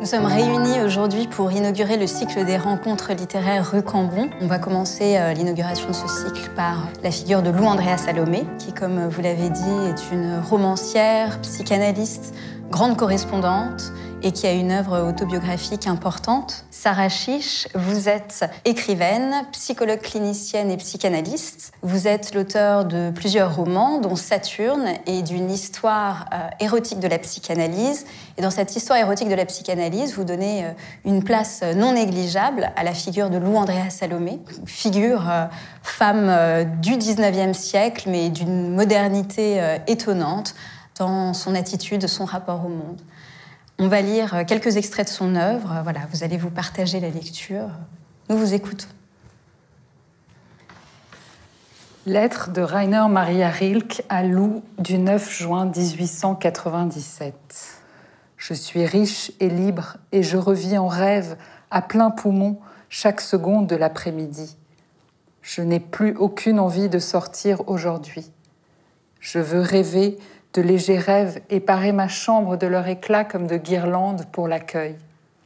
Nous sommes réunis aujourd'hui pour inaugurer le cycle des rencontres littéraires rue Cambon. On va commencer l'inauguration de ce cycle par la figure de Lou Andrea Salomé, qui, comme vous l'avez dit, est une romancière, psychanalyste, grande correspondante et qui a une œuvre autobiographique importante. Sarah Chiche, vous êtes écrivaine, psychologue clinicienne et psychanalyste. Vous êtes l'auteur de plusieurs romans, dont Saturne, et d'une histoire érotique de la psychanalyse. Et dans cette histoire érotique de la psychanalyse, vous donnez une place non négligeable à la figure de Lou Andrea Salomé, figure femme du 19e siècle, mais d'une modernité étonnante dans son attitude, son rapport au monde. On va lire quelques extraits de son œuvre. Voilà, vous allez vous partager la lecture. Nous vous écoutons. Lettre de Rainer Maria Rilke à Lou du 9 juin 1897. Je suis riche et libre et je revis en rêve à plein poumon chaque seconde de l'après-midi. Je n'ai plus aucune envie de sortir aujourd'hui. Je veux rêver de légers rêves et parer ma chambre de leur éclat comme de guirlandes pour l'accueil.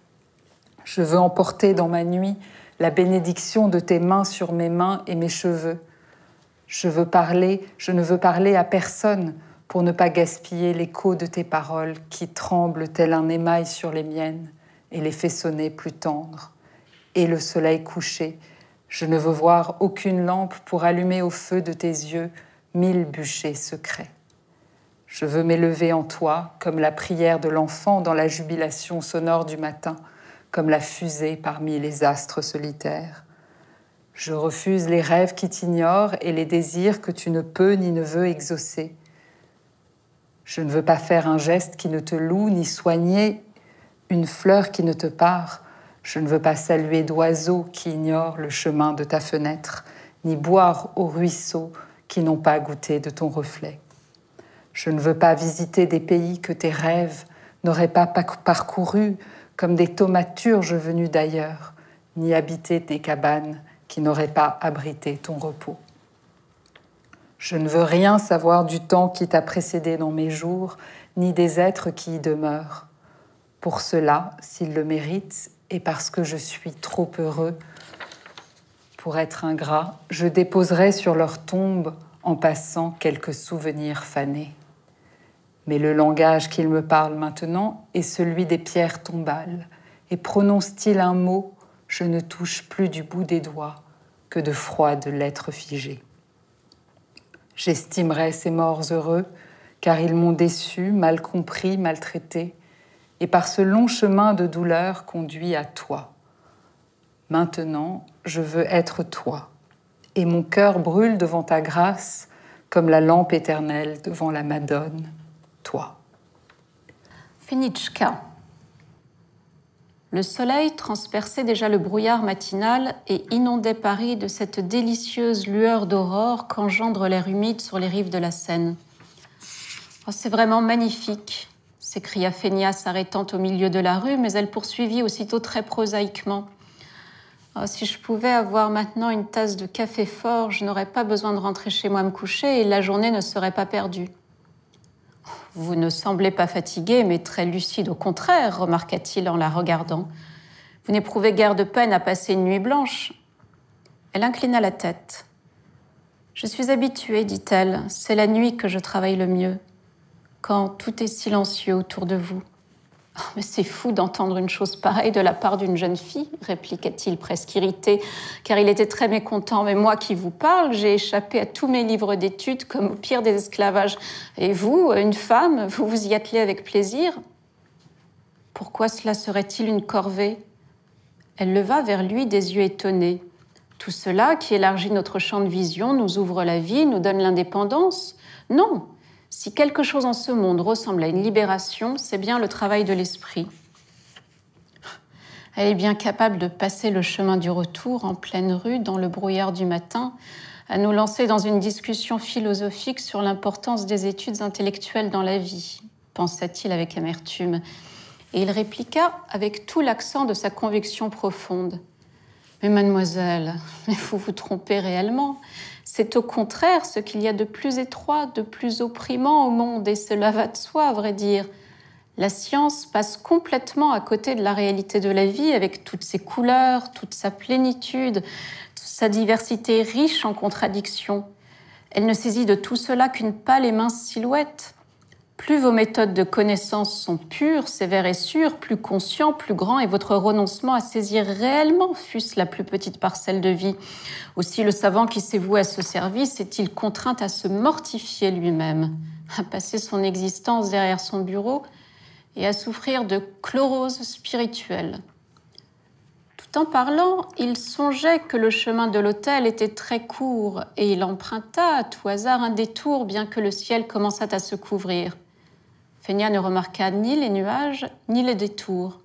Je veux emporter dans ma nuit la bénédiction de tes mains sur mes mains et mes cheveux. Je ne veux parler à personne pour ne pas gaspiller l'écho de tes paroles qui tremblent tel un émail sur les miennes et les fait sonner plus tendres. Et le soleil couché, je ne veux voir aucune lampe pour allumer au feu de tes yeux 1000 bûchers secrets. Je veux m'élever en toi, comme la prière de l'enfant dans la jubilation sonore du matin, comme la fusée parmi les astres solitaires. Je refuse les rêves qui t'ignorent et les désirs que tu ne peux ni ne veux exaucer. Je ne veux pas faire un geste qui ne te loue, ni soigner une fleur qui ne te pare. Je ne veux pas saluer d'oiseaux qui ignorent le chemin de ta fenêtre, ni boire aux ruisseaux qui n'ont pas goûté de ton reflet. Je ne veux pas visiter des pays que tes rêves n'auraient pas parcourus comme des thaumaturges venus d'ailleurs, ni habiter des cabanes qui n'auraient pas abrité ton repos. Je ne veux rien savoir du temps qui t'a précédé dans mes jours, ni des êtres qui y demeurent. Pour cela, s'ils le méritent, et parce que je suis trop heureux pour être ingrat, je déposerai sur leur tombe en passant quelques souvenirs fanés. Mais le langage qu'il me parle maintenant est celui des pierres tombales, et prononce-t-il un mot, je ne touche plus du bout des doigts que de froides lettres figées. J'estimerai ces morts heureux, car ils m'ont déçu, mal compris, maltraité, et par ce long chemin de douleur conduit à toi. Maintenant, je veux être toi, et mon cœur brûle devant ta grâce, comme la lampe éternelle devant la Madone. Toi. Fenichka. Le soleil transperçait déjà le brouillard matinal et inondait Paris de cette délicieuse lueur d'aurore qu'engendre l'air humide sur les rives de la Seine. « Oh, c'est vraiment magnifique !» s'écria Fénia s'arrêtant au milieu de la rue, mais elle poursuivit aussitôt très prosaïquement. « Oh, si je pouvais avoir maintenant une tasse de café fort, je n'aurais pas besoin de rentrer chez moi me coucher et la journée ne serait pas perdue. » « Vous ne semblez pas fatiguée, mais très lucide au contraire, remarqua-t-il en la regardant. Vous n'éprouvez guère de peine à passer une nuit blanche. » Elle inclina la tête. « Je suis habituée, dit-elle, c'est la nuit que je travaille le mieux, quand tout est silencieux autour de vous. » « Oh, mais c'est fou d'entendre une chose pareille de la part d'une jeune fille, répliqua-t-il presque irrité, car il était très mécontent. Mais moi qui vous parle, j'ai échappé à tous mes livres d'études comme au pire des esclavages. Et vous, une femme, vous vous y attelez avec plaisir ? Pourquoi cela serait-il une corvée ? Elle leva vers lui des yeux étonnés. Tout cela qui élargit notre champ de vision, nous ouvre la vie, nous donne l'indépendance ? Non ! Si quelque chose en ce monde ressemble à une libération, c'est bien le travail de l'esprit. Elle est bien capable de passer le chemin du retour en pleine rue, dans le brouillard du matin, à nous lancer dans une discussion philosophique sur l'importance des études intellectuelles dans la vie, pensa-t-il avec amertume. Et il répliqua avec tout l'accent de sa conviction profonde. Mais mademoiselle, vous vous trompez réellement. C'est au contraire ce qu'il y a de plus étroit, de plus opprimant au monde, et cela va de soi, à vrai dire. La science passe complètement à côté de la réalité de la vie avec toutes ses couleurs, toute sa plénitude, toute sa diversité riche en contradictions. Elle ne saisit de tout cela qu'une pâle et mince silhouette. Plus vos méthodes de connaissance sont pures, sévères et sûres, plus conscient, plus grand est votre renoncement à saisir réellement, fût-ce la plus petite parcelle de vie. Aussi le savant qui s'est voué à ce service est-il contraint à se mortifier lui-même, à passer son existence derrière son bureau et à souffrir de chlorose spirituelle. Tout en parlant, il songeait que le chemin de l'autel était très court et il emprunta à tout hasard un détour bien que le ciel commençât à se couvrir. Fénia ne remarqua ni les nuages, ni les détours.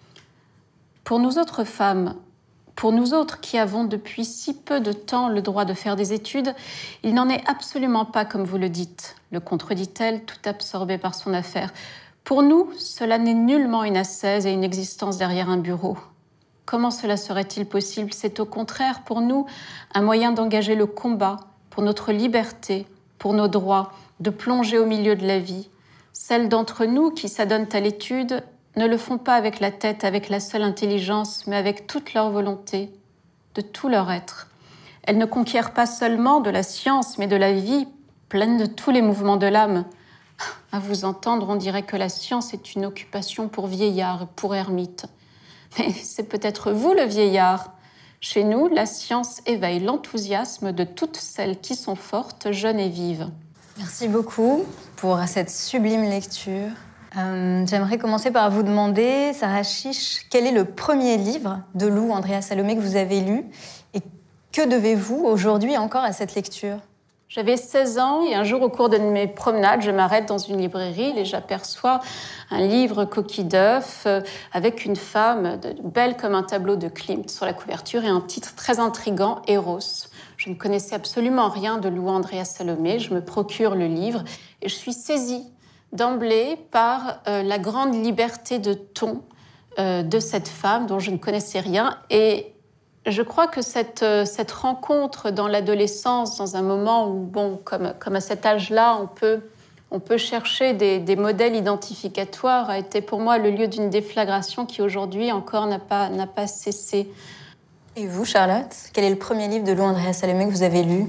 Pour nous autres femmes, pour nous autres qui avons depuis si peu de temps le droit de faire des études, il n'en est absolument pas comme vous le dites, le contredit-elle, tout absorbée par son affaire. Pour nous, cela n'est nullement une ascèse et une existence derrière un bureau. Comment cela serait-il possible? C'est au contraire pour nous un moyen d'engager le combat pour notre liberté, pour nos droits, de plonger au milieu de la vie. Celles d'entre nous qui s'adonnent à l'étude ne le font pas avec la tête, avec la seule intelligence, mais avec toute leur volonté, de tout leur être. Elles ne conquièrent pas seulement de la science, mais de la vie, pleine de tous les mouvements de l'âme. À vous entendre, on dirait que la science est une occupation pour vieillards et pour ermites. Mais c'est peut-être vous le vieillard. Chez nous, la science éveille l'enthousiasme de toutes celles qui sont fortes, jeunes et vives. Merci beaucoup pour cette sublime lecture. J'aimerais commencer par vous demander, Sarah Chiche, quel est le premier livre de Lou Andrea Salomé que vous avez lu et que devez-vous aujourd'hui encore à cette lecture? J'avais 16 ans et un jour, au cours de mes promenades, je m'arrête dans une librairie et j'aperçois un livre coquille d'œuf avec une femme belle comme un tableau de Klimt sur la couverture et un titre très intriguant, Eros. Je ne connaissais absolument rien de Lou Andrea Salomé. Je me procure le livre et je suis saisie d'emblée par la grande liberté de ton de cette femme dont je ne connaissais rien. Et je crois que cette rencontre dans l'adolescence, dans un moment où, bon, comme à cet âge-là, on peut chercher des modèles identificatoires, a été pour moi le lieu d'une déflagration qui aujourd'hui encore n'a pas cessé. Et vous, Charlotte, quel est le premier livre de Lou Andrea Salomé que vous avez lu?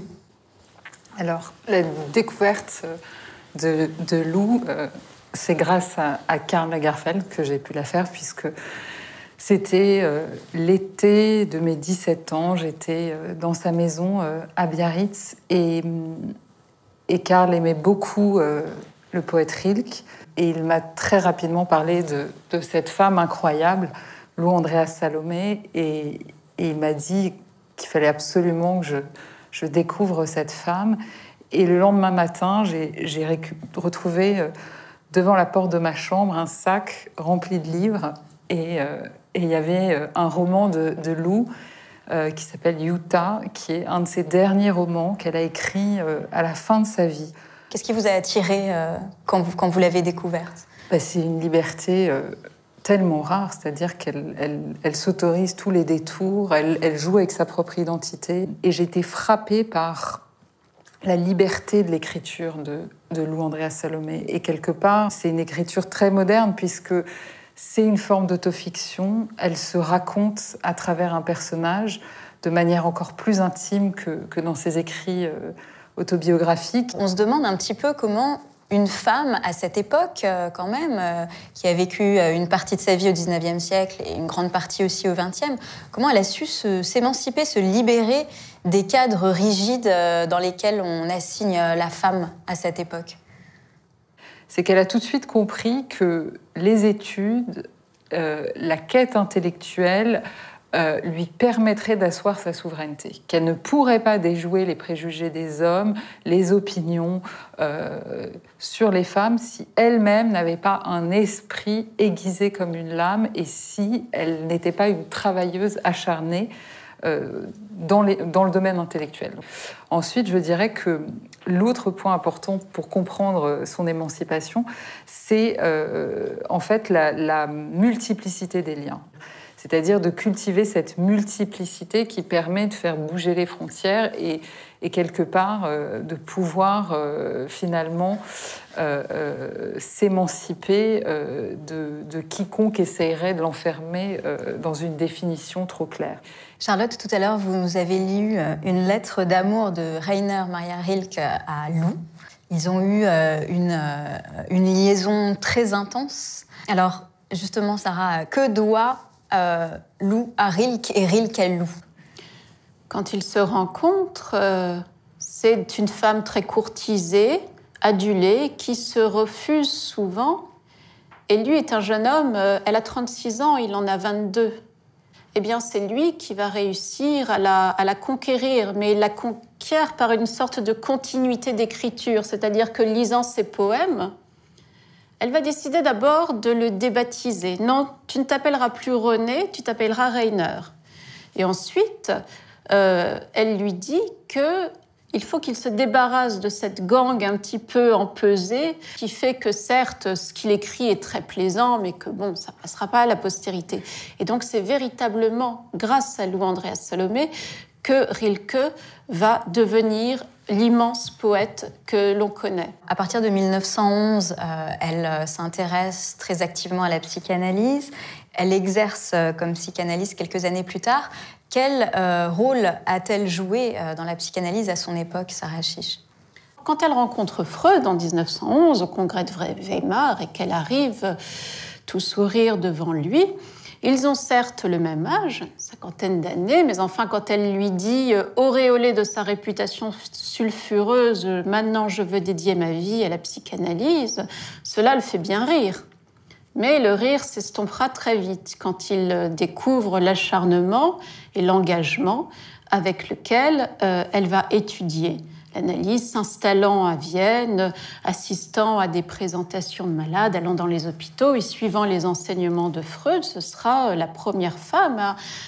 Alors, la découverte de Lou, c'est grâce à Karl Lagerfeld que j'ai pu la faire, puisque c'était l'été de mes 17 ans. J'étais dans sa maison à Biarritz et Karl aimait beaucoup le poète Rilke. Et il m'a très rapidement parlé de cette femme incroyable, Lou Andrea Salomé, et il m'a dit qu'il fallait absolument que je découvre cette femme. Et le lendemain matin, j'ai retrouvé devant la porte de ma chambre un sac rempli de livres. Et il y avait un roman de Lou qui s'appelle Utah, qui est un de ses derniers romans qu'elle a écrit à la fin de sa vie. Qu'est-ce qui vous a attiré quand vous l'avez découverte? C'est une liberté tellement rare, c'est-à-dire qu'elle s'autorise tous les détours, elle joue avec sa propre identité. Et j'ai été frappée par la liberté de l'écriture de Lou Andrea Salomé. Et quelque part, c'est une écriture très moderne, puisque c'est une forme d'autofiction. Elle se raconte à travers un personnage de manière encore plus intime que dans ses écrits autobiographiques. On se demande un petit peu comment une femme, à cette époque, quand même, qui a vécu une partie de sa vie au XIXe siècle et une grande partie aussi au XXe, comment elle a su s'émanciper, se libérer des cadres rigides dans lesquels on assigne la femme à cette époque? C'est qu'elle a tout de suite compris que les études, la quête intellectuelle, lui permettrait d'asseoir sa souveraineté, qu'elle ne pourrait pas déjouer les préjugés des hommes, les opinions sur les femmes, si elle-même n'avait pas un esprit aiguisé comme une lame et si elle n'était pas une travailleuse acharnée dans le domaine intellectuel. Ensuite, je dirais que l'autre point important pour comprendre son émancipation, c'est en fait la multiplicité des liens. C'est-à-dire de cultiver cette multiplicité qui permet de faire bouger les frontières et quelque part de pouvoir finalement s'émanciper de quiconque essayerait de l'enfermer dans une définition trop claire. Charlotte, tout à l'heure, vous nous avez lu une lettre d'amour de Rainer Maria Rilke à Lou. Ils ont eu une liaison très intense. Alors, justement, Sarah, que doit Lou à Rilke et Rilke à Lou? Quand ils se rencontrent, c'est une femme très courtisée, adulée, qui se refuse souvent. Et lui est un jeune homme, elle a 36 ans, il en a 22. Eh bien, c'est lui qui va réussir à la conquérir, mais il la conquiert par une sorte de continuité d'écriture, c'est-à-dire que lisant ses poèmes, elle va décider d'abord de le débaptiser. Non, tu ne t'appelleras plus René, tu t'appelleras Rainer. Et ensuite, elle lui dit qu'il faut qu'il se débarrasse de cette gangue un petit peu empesée, qui fait que certes, ce qu'il écrit est très plaisant, mais que bon, ça ne passera pas à la postérité. Et donc, c'est véritablement grâce à Lou Andréas Salomé que Rilke va devenir l'immense poète que l'on connaît. À partir de 1911, elle s'intéresse très activement à la psychanalyse. Elle exerce comme psychanalyste quelques années plus tard. Quel rôle a-t-elle joué dans la psychanalyse à son époque, Sarah Chiche? Quand elle rencontre Freud en 1911 au congrès de Weimar et qu'elle arrive tout sourire devant lui, ils ont certes le même âge, cinquantaine d'années, mais enfin quand elle lui dit auréolée de sa réputation sulfureuse, maintenant je veux dédier ma vie à la psychanalyse, cela le fait bien rire. Mais le rire s'estompera très vite quand il découvre l'acharnement et l'engagement avec lequel elle va étudier l'analyse, s'installant à Vienne, assistant à des présentations de malades, allant dans les hôpitaux et suivant les enseignements de Freud. Ce sera la première femme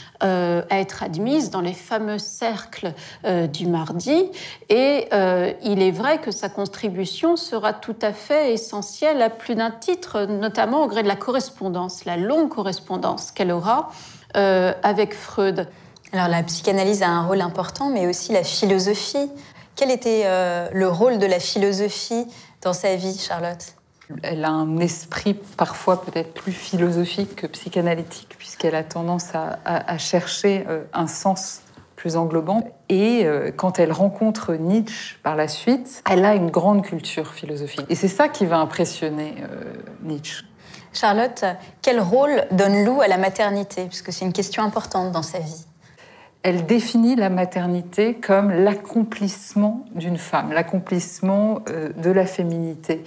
à être admise dans les fameux cercles du mardi. Et il est vrai que sa contribution sera tout à fait essentielle à plus d'un titre, notamment au gré de la correspondance, la longue correspondance qu'elle aura avec Freud. Alors la psychanalyse a un rôle important, mais aussi la philosophie. Quel était le rôle de la philosophie dans sa vie, Charlotte? Elle a un esprit parfois peut-être plus philosophique que psychanalytique, puisqu'elle a tendance à chercher un sens plus englobant. Et quand elle rencontre Nietzsche par la suite, elle a une grande culture philosophique. Et c'est ça qui va impressionner Nietzsche. Charlotte, quel rôle donne Lou à la maternité? Puisque c'est une question importante dans sa vie. Elle définit la maternité comme l'accomplissement d'une femme, l'accomplissement de la féminité.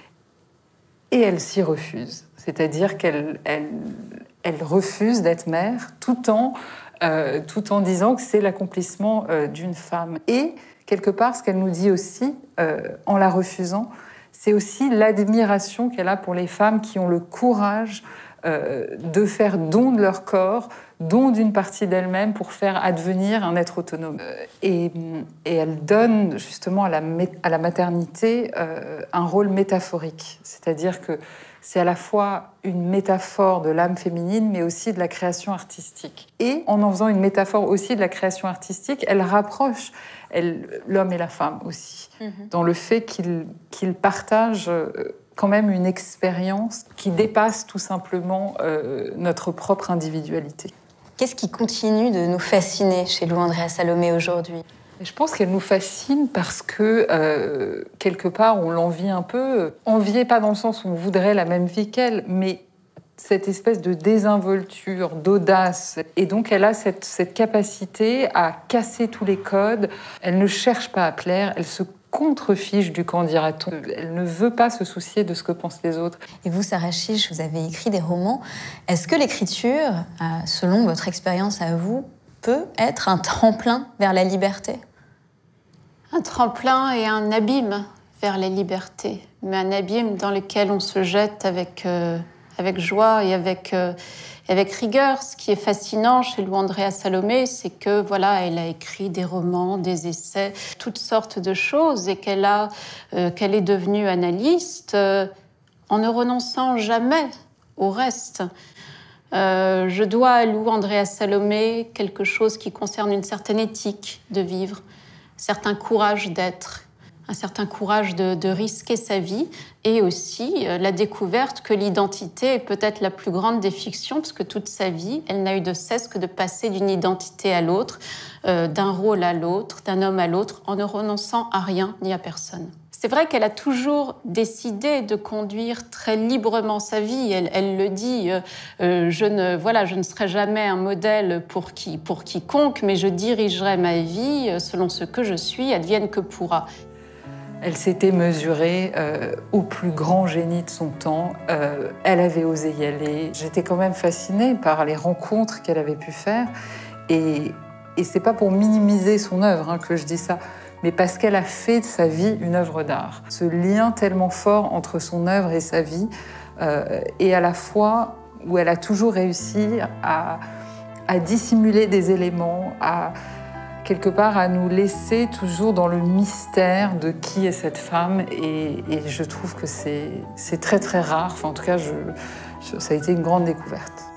Et elle s'y refuse. C'est-à-dire qu'elle refuse d'être mère tout en disant que c'est l'accomplissement d'une femme. Et quelque part, ce qu'elle nous dit aussi, en la refusant, c'est aussi l'admiration qu'elle a pour les femmes qui ont le courage de faire don de leur corps, don d'une partie d'elle-même pour faire advenir un être autonome. Et elle donne justement à la maternité un rôle métaphorique. C'est-à-dire que c'est à la fois une métaphore de l'âme féminine, mais aussi de la création artistique. Et en faisant une métaphore aussi de la création artistique, elle rapproche l'homme et la femme aussi, dans le fait qu'ils partagent quand même une expérience qui dépasse tout simplement notre propre individualité. Qu'est-ce qui continue de nous fasciner chez Lou Andréas Salomé aujourd'hui? Je pense qu'elle nous fascine parce que, quelque part, on l'envie un peu. Envier, pas dans le sens où on voudrait la même vie qu'elle, mais cette espèce de désinvolture, d'audace. Et donc, elle a cette capacité à casser tous les codes. Elle ne cherche pas à plaire, elle se contrefiche du qu'en dira-t-on. Elle ne veut pas se soucier de ce que pensent les autres. Et vous, Sarah Chiche, vous avez écrit des romans. Est-ce que l'écriture, selon votre expérience à vous, peut être un tremplin vers la liberté? Un tremplin et un abîme vers la liberté, mais un abîme dans lequel on se jette avec joie et avec rigueur. Ce qui est fascinant chez Lou Andréas Salomé, c'est que voilà, elle a écrit des romans, des essais, toutes sortes de choses, et qu'elle est devenue analyste en ne renonçant jamais au reste. Je dois à Lou Andréas Salomé quelque chose qui concerne une certaine éthique de vivre, certain courage d'être, un certain courage de risquer sa vie, et aussi la découverte que l'identité est peut-être la plus grande des fictions, parce que toute sa vie, elle n'a eu de cesse que de passer d'une identité à l'autre, d'un rôle à l'autre, d'un homme à l'autre, en ne renonçant à rien ni à personne. C'est vrai qu'elle a toujours décidé de conduire très librement sa vie. Elle le dit, je ne serai jamais un modèle pour quiconque, mais je dirigerai ma vie selon ce que je suis, advienne que pourra. Elle s'était mesurée au plus grand génie de son temps. Elle avait osé y aller. J'étais quand même fascinée par les rencontres qu'elle avait pu faire. Et c'est pas pour minimiser son œuvre que je dis ça, mais parce qu'elle a fait de sa vie une œuvre d'art. Ce lien tellement fort entre son œuvre et sa vie, et à la fois où elle a toujours réussi à dissimuler des éléments, quelque part à nous laisser toujours dans le mystère de qui est cette femme, et je trouve que c'est très très rare. Enfin, en tout cas, ça a été une grande découverte.